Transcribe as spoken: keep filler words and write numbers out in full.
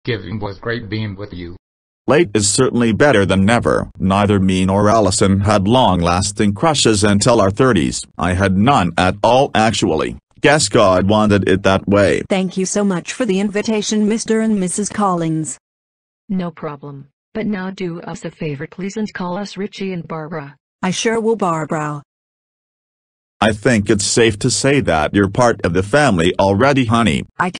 Giving was great being with you. Late is certainly better than never. Neither me nor Allison had long-lasting crushes until our thirties. I had none at all actually. Guess God wanted it that way. Thank you so much for the invitation, Mister and Missus Collins. No problem. But now do us a favor please and call us Richie and Barbara. I sure will, Barbara. I think it's safe to say that you're part of the family already, honey. I